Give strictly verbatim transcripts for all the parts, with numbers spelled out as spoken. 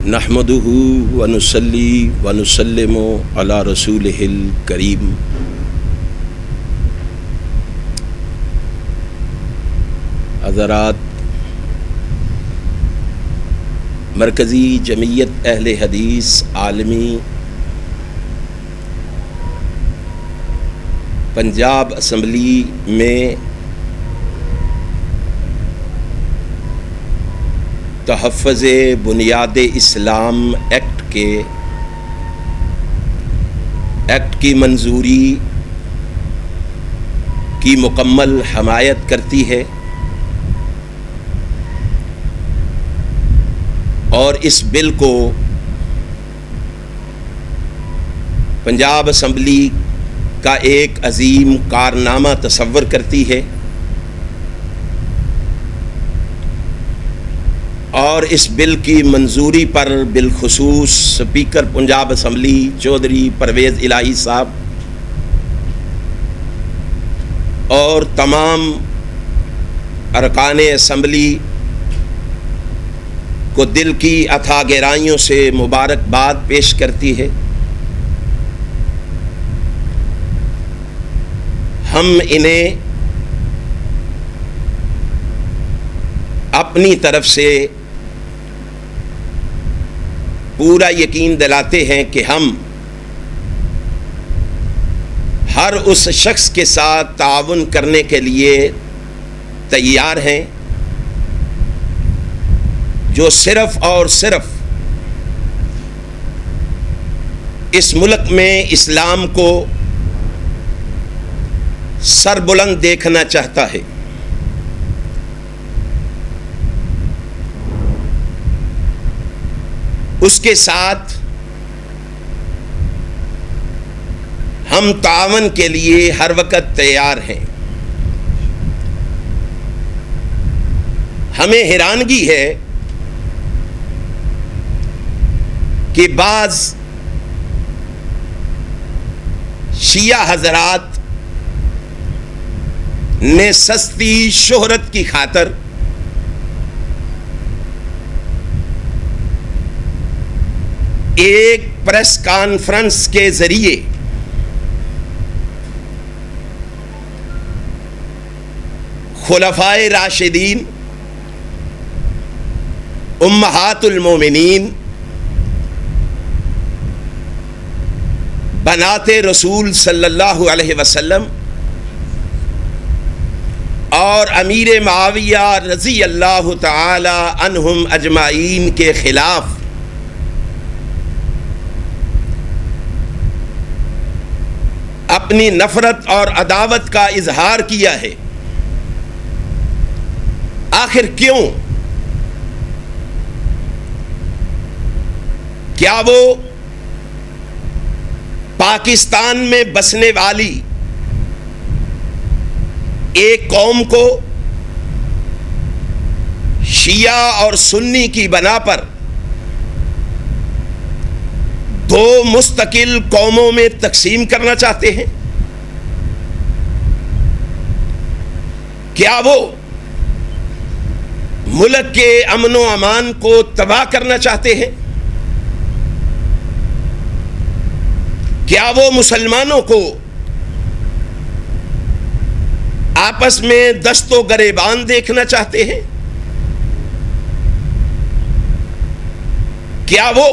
नहमदुहु व नुसल्ली व नुसल्लिमु अला रसूलिहिल करीम। हज़रात, मरकज़ी जमीयत अहले हदीस आलमी पंजाब असम्बली में तहफ़्फ़ुज़ बुनियाद इस्लाम एक्ट के एक्ट की मंजूरी की मुकम्मल हमायत करती है और इस बिल को पंजाब असम्बली का एक अजीम कारनामा तस्वर करती है और इस बिल की मंजूरी पर बिलखुसूस स्पीकर पंजाब असम्बली चौधरी परवेज़ इलाही साहब और तमाम अरकान असम्बली को दिल की अथाह गहराइयों से मुबारकबाद पेश करती है। हम इन्हें अपनी तरफ से पूरा यकीन दिलाते हैं कि हम हर उस शख्स के साथ ताउन करने के लिए तैयार हैं जो सिर्फ और सिर्फ इस मुल्क में इस्लाम को सरबुलंद देखना चाहता है। उसके साथ हम तावन के लिए हर वक्त तैयार हैं। हमें हैरानगी है कि बाज़ शिया हज़रात ने सस्ती शोहरत की खातर एक प्रेस कॉन्फ्रेंस के जरिए खुलफाए राशिदीन, उम्महातुल मोमिनीन, बनाते रसूल सल्लल्लाहु अलैहि वसल्लम और अमीर मुआविया रज़ी अल्लाह तआला अन्हुम अजमाइन के खिलाफ अपनी नफरत और अदावत का इजहार किया है। आखिर क्यों? क्या वो पाकिस्तान में बसने वाली एक कौम को शिया और सुन्नी की बना पर दो मुस्तकिल कौमों में तकसीम करना चाहते हैं? क्या वो मुल्क के अमन व अमान को तबाह करना चाहते हैं? क्या वो मुसलमानों को आपस में दस्तो गरेबान देखना चाहते हैं? क्या वो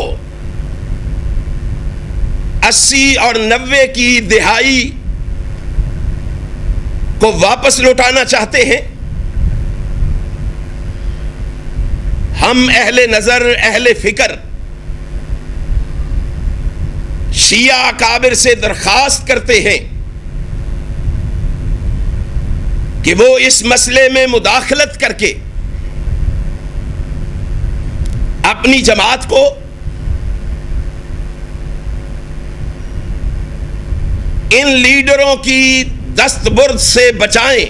अस्सी और नब्बे की दिहाई को वापस लौटाना चाहते हैं? हम अहले नजर, अहले फिक्र शिया अकाबिर से दरखास्त करते हैं कि वो इस मसले में मुदाखलत करके अपनी जमात को इन लीडरों की दस्तबर्द से बचाएं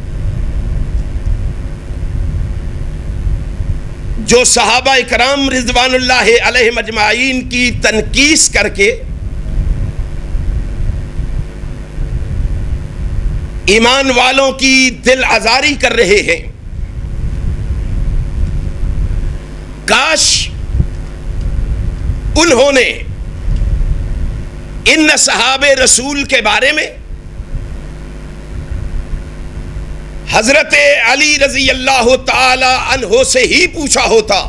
जो सहाबा इकराम रिज़वानुल्लाह अलैहिम अजमाइन की तनकीस करके ईमान वालों की दिल आजारी कर रहे हैं। काश उन्होंने इन सहाबे रसूल के बारे में हजरत अली रजी अल्लाह ताला अन्हो से ही पूछा होता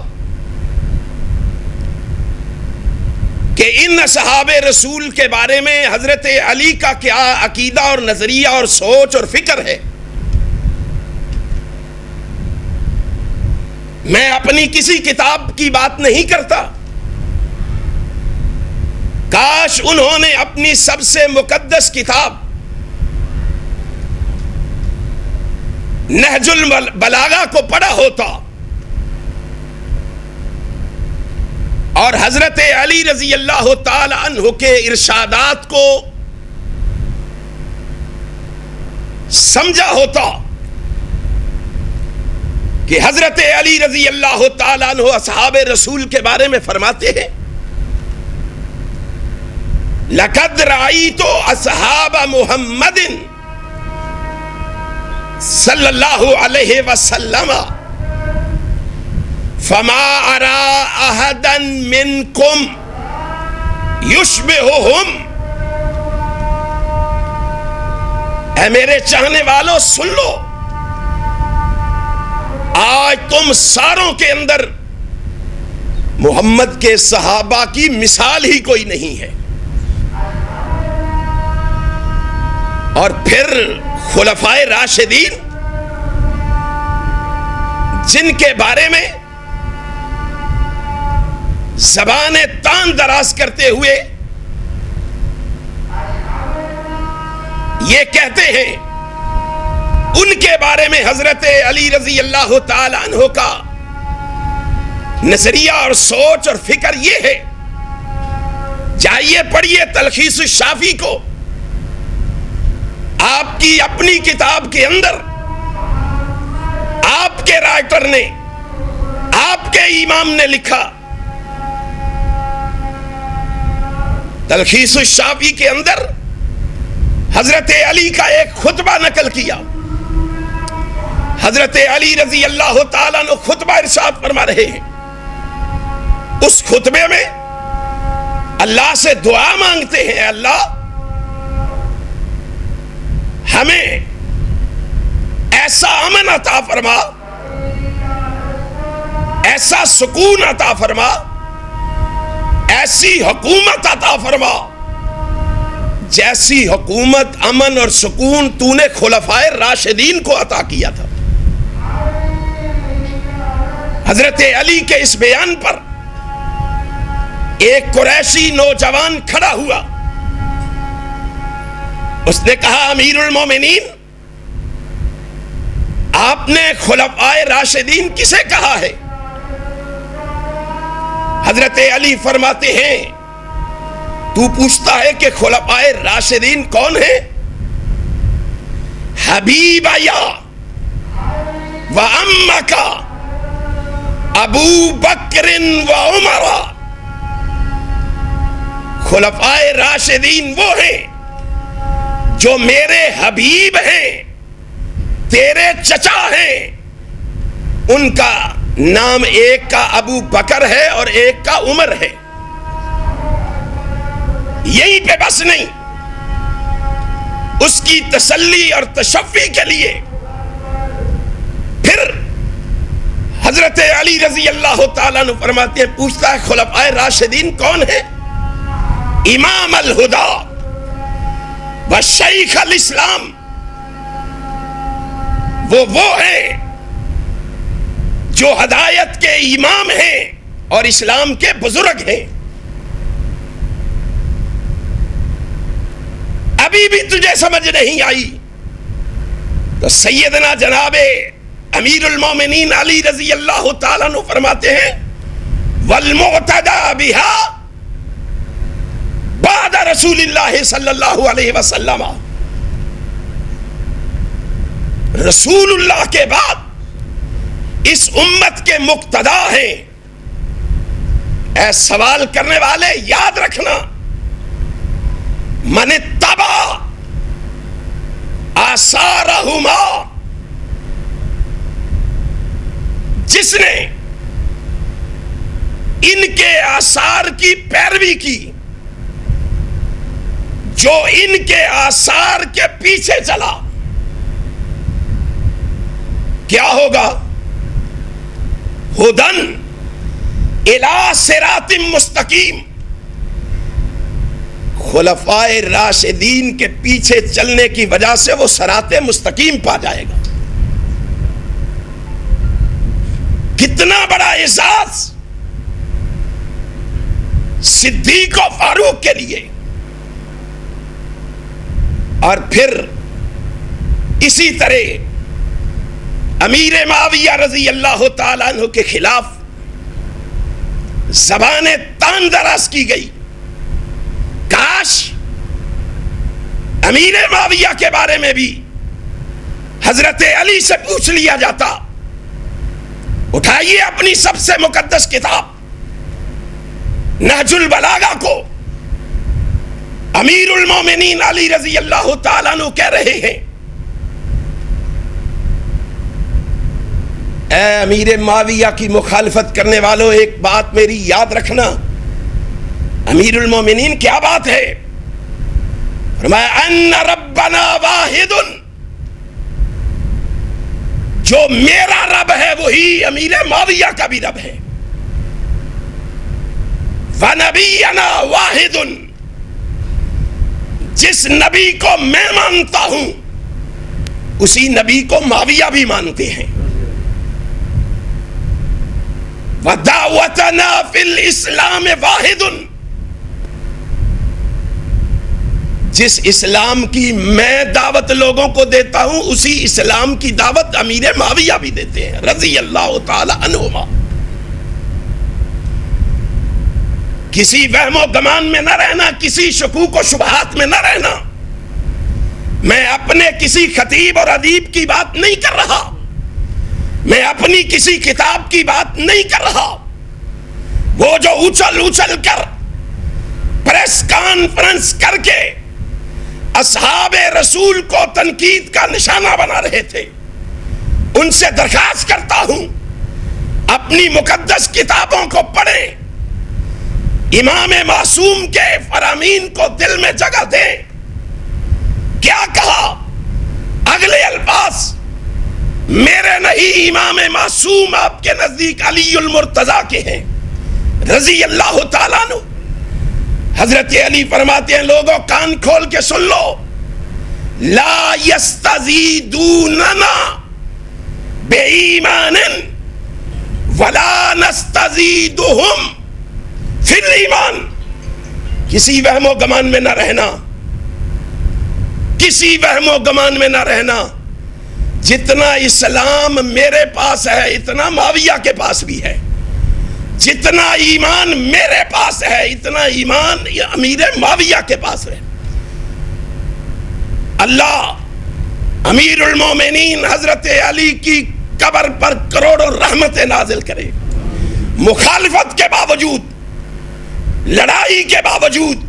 कि इन सहाबे रसूल के बारे में हजरत अली का क्या अकीदा और नजरिया और सोच और फिक्र है। मैं अपनी किसी किताब की बात नहीं करता, काश उन्होंने अपनी सबसे मुकद्दस किताब नहजुल बलागा को पढ़ा होता और हजरत अली रजी अल्लाह ताला अन्हु के इरशादात को समझा होता कि हजरत अली रजी अल्लाह ताला अन्हु असहाबे रसूल के बारे में फरमाते हैं, लक़द राईतु असहाब मुहम्मदिन सल्लल्लाहु अलैहि वसल्लम फमा अरा अहदन मिनकुम युशबिहुहुम। ऐ मेरे चाहने वालों सुन लो, आज तुम सारों के अंदर मोहम्मद के सहाबा की मिसाल ही कोई नहीं है। और फिर खुलफाए राशिदीन जिनके बारे में ज़बाने तान दराज करते हुए ये कहते हैं, उनके बारे में हजरत अली रजी अल्लाह ताला अन्हु का नजरिया और सोच और फिक्र ये है। जाइए पढ़िए तलखीस शाफी को, आपकी अपनी किताब के अंदर आपके राइटर ने, आपके इमाम ने लिखा, तलखीस शाफी के अंदर हजरत अली का एक खुतबा नकल किया। हजरत अली रजी अल्लाह ताला अन्हु खुतबा इरशाद फरमा रहे हैं। उस खुतबे में अल्लाह से दुआ मांगते हैं, अल्लाह हमें ऐसा अमन अता फरमा, ऐसा सुकून अता फरमा, ऐसी हुकूमत अता फरमा जैसी हुकूमत, अमन और सुकून तूने खुलफाए राशिदीन को अता किया था। हजरत अली के इस बयान पर एक कुरैशी नौजवान खड़ा हुआ। उसने कहा, अमीरुल मोमिनीन, आपने खुलफाए राशिदीन किसे कहा है? हजरत अली फरमाते हैं, तू पूछता है कि खुलफाए राशिदीन कौन है? हबीबया व अम्मका अबू बकरिन व उमरा। खुलफाए राशिदीन वो हैं जो मेरे हबीब हैं, तेरे चचा हैं। उनका नाम एक का अबू बकर है और एक का उमर है। यहीं पे बस नहीं, उसकी तसल्ली और तशफ़ी के लिए फिर हजरत अली रजी अल्लाह ताला अन्हु फरमाते हैं, पूछता है खुलफाए राशिदीन कौन है? इमाम अल हुदा व शेख अल इस्लाम। वो वो है जो हदायत के इमाम हैं और इस्लाम के बुजुर्ग हैं। अभी भी तुझे समझ नहीं आई तो सैयदना जनाबे अमीरुल मोमिनीन अली रजी अल्लाह ताला अन्हु फरमाते हैं, वल मुक़्तदा बिहा बाद रसूलिल्लाह सल्लल्लाहु अलैहि वसल्लम। रसूलुल्लाह के बाद इस उम्मत के मुक़्तदा हैं। ऐ सवाल करने वाले याद रखना, मन तबा आसारहुमा, जिसने इनके आसार की पैरवी की, जो इनके आसार के पीछे चला, क्या होगा? हुदन इला सिरातिम मुस्तकीम, खुलफाए राशिदीन के पीछे चलने की वजह से वो सराते मुस्तकीम पा जाएगा। कितना बड़ा एजाज सिद्दीक और फारूक के लिए। और फिर इसी तरह अमीर माविया रजी अल्लाह ताला अन्हु के खिलाफ ज़बाने तान दराज की गई। काश अमीर माविया के बारे में भी हजरत अली से पूछ लिया जाता। उठाइए अपनी सबसे मुकद्दस किताब नहजुल बलागा को, अमीरुल मोमिनीन अली रजी अल्लाह ताला अन्हु कह रहे हैं, ऐ अमीर माविया की मुखालफत करने वालों, एक बात मेरी याद रखना। अमीरुल मोमिनीन क्या बात है? फरमाया अन्ना रब्बना वाहिदुन, जो मेरा रब है वही अमीर माविया का भी रब है। व नबीना वाहिदुन, जिस नबी को मैं मानता हूं उसी नबी को माविया भी मानते हैं। व दावतना फिल इस्लाम वाहिदुन, जिस इस्लाम की मैं दावत लोगों को देता हूं उसी इस्लाम की दावत अमीर माविया भी देते हैं रजी अल्लाह ताला अन्हुमा। किसी वहमो गमान में न रहना, किसी शकूक व शुबहात में न रहना। मैं अपने किसी खतीब और अदीब की बात नहीं कर रहा, मैं अपनी किसी किताब की बात नहीं कर रहा। वो जो उछल उछल कर प्रेस कॉन्फ्रेंस करके असहाबे रसूल को तनकीद का निशाना बना रहे थे, उनसे दरखास्त करता हूं अपनी मुकद्दस किताबों को पढ़ें, इमाम मासूम के फरामीन को दिल में जगह दें। क्या कहा? अगले अल्फाज मेरे नहीं, इमाम मासूम आपके नजदीक अलीउल मुर्तजा के हैं रजी अल्लाह ताला अन्हु। हजरत अली फरमाते हैं, लोगों कान खोल के सुन लो, ला यस्तज़ीदूनना बेईमानिन वला नस्तज़ीदुहुम फिल ईमान। किसी वहमो गमान में न रहना, किसी वहमो गमान में न रहना। जितना इस्लाम मेरे पास है इतना माविया के पास भी है, जितना ईमान मेरे पास है इतना ईमान अमीर माविया के पास है। अल्लाह अमीरुल मोमिनीन हजरत अली की कब्र पर करोड़ों रहमतें नाजिल करे। मुखालिफत के बावजूद, लड़ाई के बावजूद,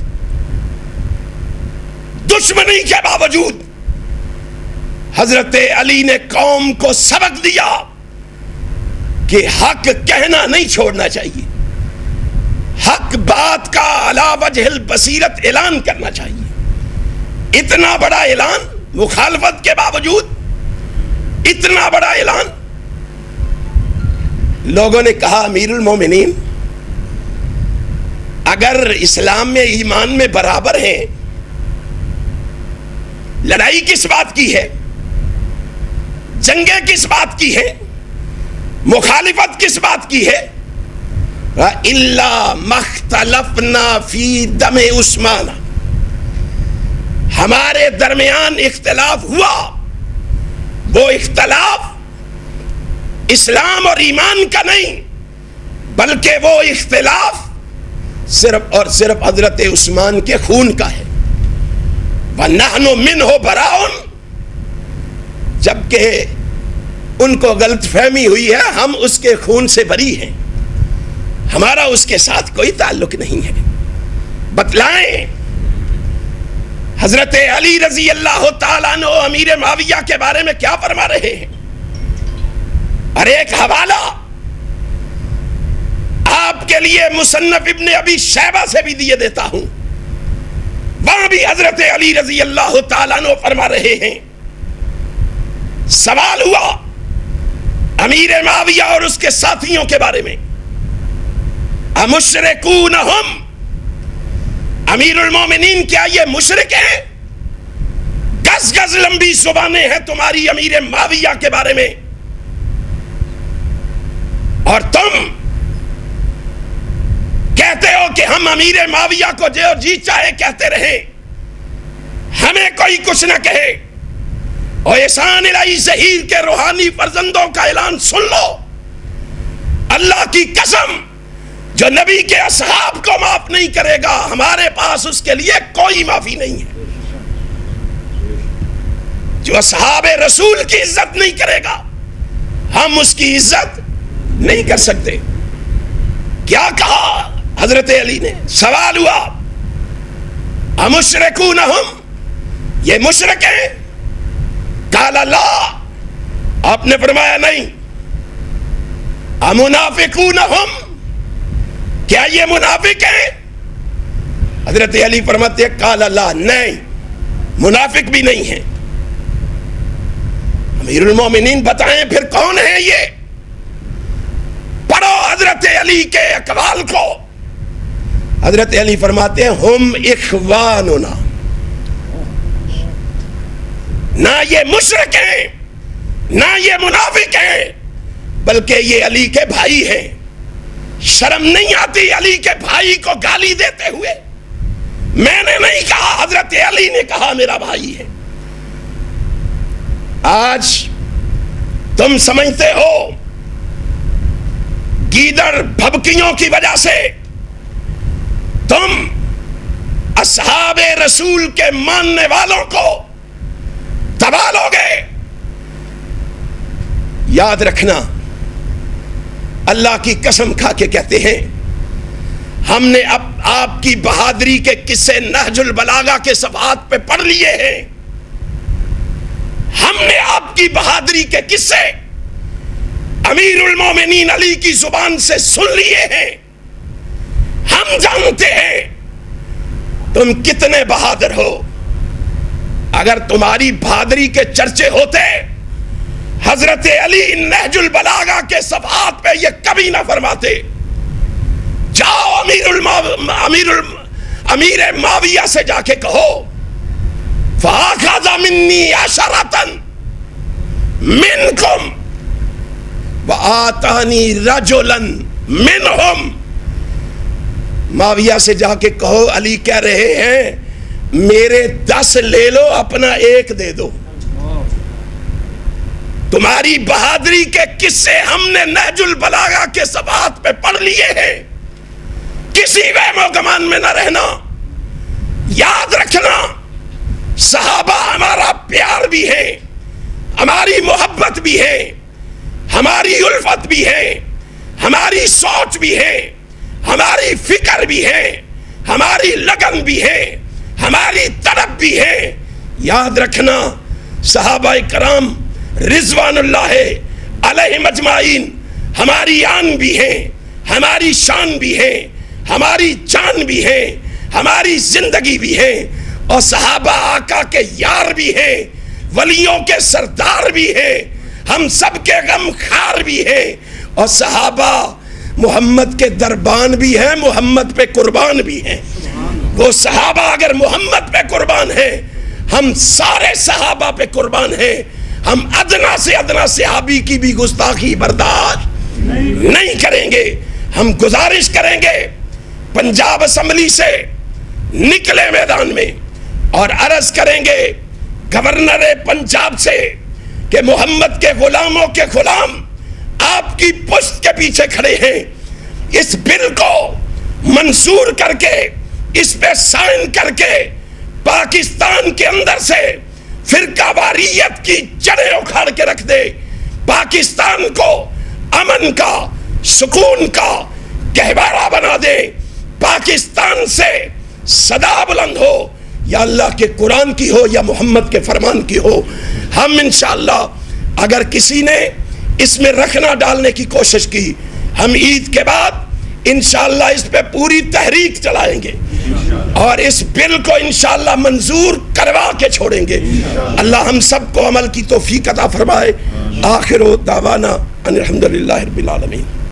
दुश्मनी के बावजूद हजरत अली ने कौम को सबक दिया कि हक कहना नहीं छोड़ना चाहिए, हक बात का अला वजहिल बसीरत ऐलान करना चाहिए। इतना बड़ा ऐलान मुखालफत के बावजूद, इतना बड़ा ऐलान। लोगों ने कहा, अमीरुल मोमिनीन अगर इस्लाम में ईमान में बराबर हैं, लड़ाई किस बात की है, जंगें किस बात की है, मुखालिफत किस बात की है? इल्ला मख्तलफना फी दमे उस्माना, हमारे दरमियान इख्तिलाफ हुआ, वो इख्तिलाफ इस्लाम और ईमान का नहीं, बल्कि वो इख्तिलाफ सिर्फ और सिर्फ हजरत उस्मान के खून का है। वन्नहनु मिन्हु बराउन, जबकि उनको गलतफहमी हुई है, हम उसके खून से बरी हैं, हमारा उसके साथ कोई ताल्लुक नहीं है। बतलाएं हजरत अली रजी अल्लाह ताला अन्हु अमीर माविया के बारे में क्या फरमा रहे हैं। और एक हवाला आपके लिए मुसन्नफ इब्ने अबी शैबा से भी दिए देता हूं, वहां भी हजरत अली रजी अल्लाह ताला अन्हु फरमा रहे हैं, सवाल हुआ अमीर माविया और उसके साथियों के बारे में, अमुशरिकून हम, अमीरुल मोमिनीन क्या ये मुशरिक हैं? गज गज लंबी जुबानें हैं तुम्हारी अमीर माविया के बारे में, और तुम कहते हो कि हम अमीर माविया को जो जी चाहे कहते रहे, हमें कोई कुछ ना कहे। और एहसान इलाही ज़हीर के रूहानी फर्जंदों का ऐलान सुन लो, अल्लाह की कसम, जो नबी के असहाब को माफ नहीं करेगा, हमारे पास उसके लिए कोई माफी नहीं है। जो असहाबे रसूल की इज्जत नहीं करेगा, हम उसकी इज्जत नहीं कर सकते। क्या कहा हजरत अली ने? सवाल हुआ अमुशरिकून हम, ये मुशरिक हैं? काला ला, आपने फरमाया नहीं। अमुनाफिकून हम, क्या ये मुनाफिक हैं? हजरत अली फरमाते काला ला, नहीं, मुनाफिक भी नहीं है। अमीरुल मोमिनीन बताएं फिर कौन है ये? पढ़ो हजरत अली के अकवाल को। हजरत अली फरमाते हैं हम इखवानुना, ना ये मुशरिक हैं, ना ये मुनाफिक हैं, बल्कि ये अली के भाई हैं। शर्म नहीं आती अली के भाई को गाली देते हुए? मैंने नहीं कहा, हजरत अली ने कहा मेरा भाई है। आज तुम समझते हो गीदड़ भभकियों की वजह से तुम असहाबे रसूल के मानने वालों को दबा लोगे। याद रखना, अल्लाह की कसम खा के कहते हैं, हमने अब आपकी बहादुरी के किस्से नहजुल बलागा के सफ़हात पे पढ़ लिए हैं। हमने आपकी बहादुरी के किस्से अमीरुल मोमिनीन अली की जुबान से सुन लिए हैं। हम जानते हैं तुम कितने बहादुर हो। अगर तुम्हारी बहादुरी के चर्चे होते, हजरत अली नहजुल बलागा के सफ़हात पे ये कभी ना फरमाते। जाओ अमीरुल अमीरुल अमीर माविया से जाके कहो, फ़ाख़ज़ा मिन्नी अशरतन मिनकुम व आतानी रजुलन मिनहुम। माविया से जाके कहो, अली कह रहे हैं मेरे दस ले लो, अपना एक दे दो। तुम्हारी बहादुरी के किस्से हमने नहजुल बलागा के सफ़हात पे पढ़ लिए हैं। किसी वहमो गुमान में न रहना। याद रखना, सहाबा हमारा प्यार भी है, हमारी मोहब्बत भी है, हमारी उल्फत भी है, हमारी सोच भी है, हमारी फिक्र भी है, हमारी लगन भी है, हमारी तड़प भी है। याद रखना, सहाबा कराम रिजवानुल्लाह अलैहिम अजमाइन हमारी आन भी है, हमारी शान भी है, हमारी जान भी है, हमारी जिंदगी भी है। और सहाबा आका के यार भी है, वलियों के सरदार भी है, हम सबके गम खार भी है। और सहाबा मोहम्मद के दरबान भी है, मोहम्मद पे कुर्बान भी है। वो सहाबा अगर मोहम्मद पे कुर्बान है, हम सारे सहाबा पे कुर्बान है। हम अदना से अदना सहाबी की भी गुस्ताखी बर्दाश्त नहीं, नहीं करेंगे। हम गुजारिश करेंगे पंजाब असम्बली से निकले मैदान में और अर्ज करेंगे गवर्नर पंजाब से कि मोहम्मद के गुलामों के गुलाम आपकी पुश्त के पीछे खड़े हैं। इस बिल को मंजूर करके, इस पे साइन करके पाकिस्तान के अंदर से फिरकावारियत की जड़ें उखाड़ के रख दे। पाकिस्तान को अमन का, सुकून का गहवारा बना दे। पाकिस्तान से सदा बुलंद हो, या अल्लाह के कुरान की हो या मोहम्मद के फरमान की हो। हम इंशाअल्लाह अगर किसी ने इसमें रखना डालने की कोशिश की, हम ईद के बाद इंशाअल्लाह इस पे पूरी तहरीक चलाएंगे और इस बिल को इंशाअल्लाह मंजूर करवा के छोड़ेंगे। अल्लाह हम सबको अमल की तौफीक अता फरमाए। आखिर दावाना अनिल हम्दुलिल्लाहि रब्बिल आलमीन।